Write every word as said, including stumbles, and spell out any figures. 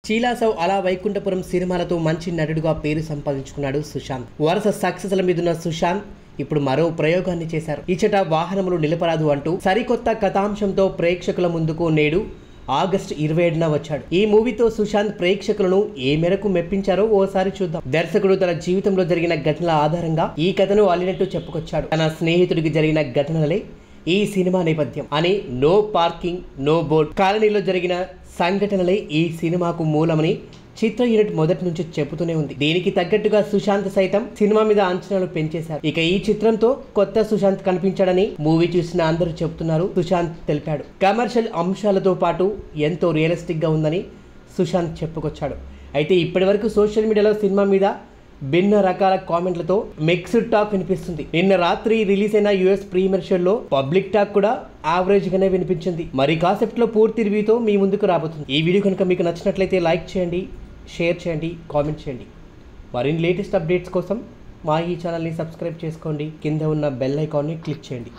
చీలాసవ్ అలా వైకుంఠపురం సినిమాలతో మంచి నటుడుగా పేరు సంపాదించుకున్నాడు సుశాంత్. వరుస సక్సెస్ల మీదున్న సుశాంత్ ఇప్పుడు మరో ప్రయోగాన్ని చేశారు. ఇచ్చట వాహనములు నిలపరాదు అంటూ సరికొత్త కథాంశంతో ప్రేక్షకుల ముందుకు నేడు ఆగస్టు ఇరవై ఏడున వచ్చాడు. ఈ మూవీతో సుశాంత్ ప్రేక్షకులను ఏ మేరకు మెప్పించారో ఓసారి చూద్దాం. దర్శకుడు తన జీవితంలో జరిగిన ఘటనల ఆధారంగా ఈ కథను అల్లినట్టు చెప్పుకొచ్చాడు. తన స్నేహితుడికి జరిగిన ఘటనలే ఈ సినిమా నేపథ్యం అని, నో పార్కింగ్ నో బోర్డ్ కాలనీలో జరిగిన సంఘటనలే ఈ సినిమాకు మూలమని చిత్ర యూనిట్ మొదటి నుంచి చెబుతూనే ఉంది. దీనికి తగ్గట్టుగా సుశాంత్ సైతం సినిమా మీద అంచనాలు పెంచేశారు. ఇక ఈ చిత్రంతో కొత్త సుశాంత్ కనిపించాడని మూవీ చూసిన అందరూ చెబుతున్నారు. సుశాంత్ తెలిపాడు, కమర్షియల్ అంశాలతో పాటు ఎంతో రియలిస్టిక్ గా ఉందని సుశాంత్ చెప్పుకొచ్చాడు. అయితే ఇప్పటి వరకు సోషల్ మీడియాలో సినిమా మీద భిన్న రకాల కామెంట్లతో మిక్స్డ్ టాక్ వినిపిస్తుంది. నిన్న రాత్రి రిలీజ్ అయిన యూఎస్ ప్రీమియర్ షోలో పబ్లిక్ టాక్ కూడా యావరేజ్ గానే వినిపించింది. మరి కాన్సెప్ట్ లో పూర్తి రివ్యూతో మీ ముందుకు రాబోతుంది. ఈ వీడియో కనుక మీకు నచ్చినట్లయితే లైక్ చేయండి, షేర్ చేయండి, కామెంట్ చేయండి. మరిన్ని లేటెస్ట్ అప్డేట్స్ కోసం మా ఈ ఛానల్ని సబ్స్క్రైబ్ చేసుకోండి. కింద ఉన్న బెల్ ఐకాన్ని క్లిక్ చేయండి.